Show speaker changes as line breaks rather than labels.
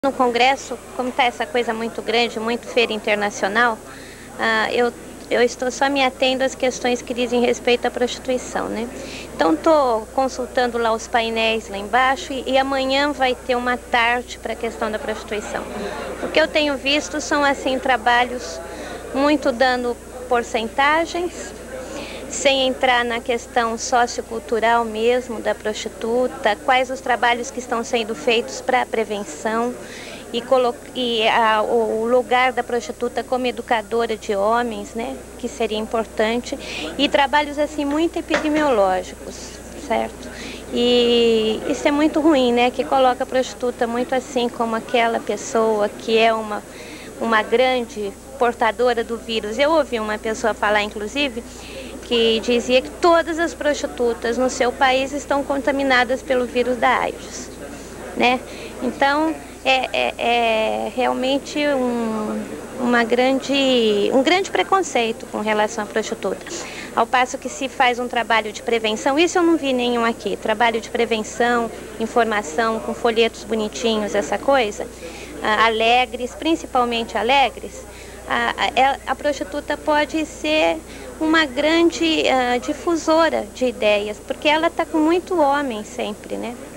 No Congresso, como está essa coisa muito grande, muito feira internacional, eu estou só me atendo às questões que dizem respeito à prostituição, né? Então estou consultando lá os painéis lá embaixo e amanhã vai ter uma tarde para a questão da prostituição. O que eu tenho visto são assim trabalhos muito dando porcentagens, sem entrar na questão sociocultural mesmo da prostituta, quais os trabalhos que estão sendo feitos para a prevenção o lugar da prostituta como educadora de homens, né, que seria importante, e trabalhos assim muito epidemiológicos, certo? E isso é muito ruim, né, que coloca a prostituta muito assim como aquela pessoa que é uma grande portadora do vírus. Eu ouvi uma pessoa falar, inclusive, que dizia que todas as prostitutas no seu país estão contaminadas pelo vírus da AIDS, né? Então, é realmente um grande preconceito com relação à prostituta. Ao passo que se faz um trabalho de prevenção, isso eu não vi nenhum aqui, trabalho de prevenção, informação, com folhetos bonitinhos, essa coisa, alegres, principalmente alegres, a prostituta pode ser uma grande difusora de ideias, porque ela está com muito homem sempre, né?